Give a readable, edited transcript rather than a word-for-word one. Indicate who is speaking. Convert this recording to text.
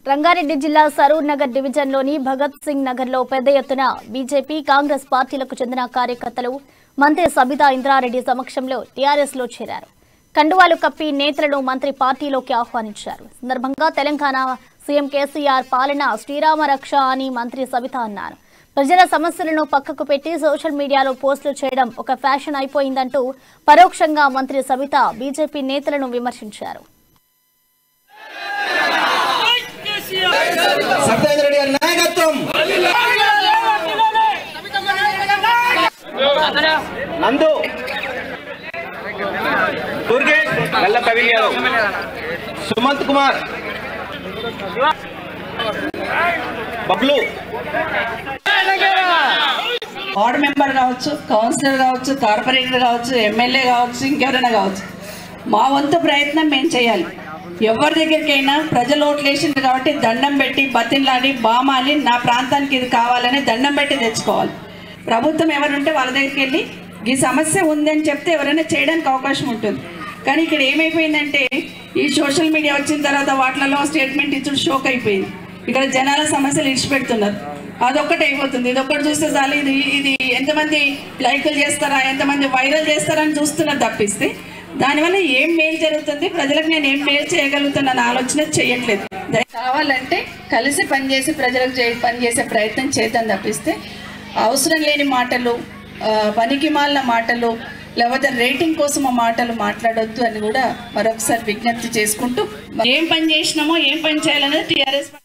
Speaker 1: రంగారెడ్డి జిల్లా సరూర్ నగర్ డివిజన్లోని భగత్ సింగ్ నగర్లో పెద్ద ఎత్తున బీజేపీ కాంగ్రెస్ పార్టీలకు చెందిన కార్యకర్తలు మంత్రి సబితా ఇంద్రారెడ్డి సమక్షంలో టీఆర్ఎస్లో చేరారు. కండువాలు కప్పి నేతలను మంత్రి పార్టీలోకి ఆహ్వానించారు. సందర్భంగా తెలంగాణ సీఎం కేసీఆర్ పాలన శ్రీరామ రక్ష అని మంత్రి సబితా అన్నారు. ప్రజల సమస్యలను పక్కకు పెట్టి సోషల్ మీడియాలో పోస్టులు చేయడం ఒక ఫ్యాషన్ అయిపోయిందంటూ పరోక్షంగా మంత్రి సబితా బీజేపీ నేతలను విమర్శించారు.
Speaker 2: నందు దుర్గేష్ నల్ల కవిల్ యాదవ్ సుమంత్ కుమార్ బబ్లు
Speaker 3: వార్డ్ మెంబర్ కావచ్చు, కౌన్సిలర్ కావచ్చు, కార్పొరేటర్ కావచ్చు, ఎమ్మెల్యే కావచ్చు, ఇంకెవరైనా కావచ్చు, మా వంతు ప్రయత్నం మేము చేయాలి. ఎవరి దగ్గరికైనా ప్రజలు ఓట్లు వేసింది కాబట్టి దండం పెట్టి బతిన్లాడి బామాలి నా ప్రాంతానికి ఇది కావాలని దండం పెట్టి తెచ్చుకోవాలి. ప్రభుత్వం ఎవరుంటే వాళ్ళ దగ్గరికి వెళ్ళి ఈ సమస్య ఉందని చెప్తే ఎవరైనా చేయడానికి అవకాశం ఉంటుంది. కానీ ఇక్కడ ఏమైపోయిందంటే ఈ సోషల్ మీడియా వచ్చిన తర్వాత వాటిలలో స్టేట్మెంట్ ఇచ్చుడు షోక్ అయిపోయింది. ఇక్కడ జనాల సమస్యలు ఇచ్చిపెడుతున్నారు. అదొక్కటి అయిపోతుంది. ఇదొక్కటి చూస్తే చాలు ఇది ఎంతమంది లైకులు చేస్తారా, ఎంతమంది వైరల్ చేస్తారా అని చూస్తున్నారు తప్పిస్తే దానివల్ల ఏం మేలు జరుగుతుంది, ప్రజలకు నేను ఏం మేలు చేయగలుగుతానన్న ఆలోచన చేయట్లేదు. కావాలంటే కలిసి పనిచేసి ప్రజలకు పనిచేసే ప్రయత్నం చేద్దాం తప్పిస్తే అవసరం లేని మాటలు, పనికి మాలిన మాటలు, లేకపోతే రేటింగ్ కోసం ఆ మాటలు మాట్లాడొద్దు అని కూడా మరొకసారి విజ్ఞప్తి చేసుకుంటూ ఏం పని చేసినామో ఏం పని చేయాలనేది టీఆర్ఎస్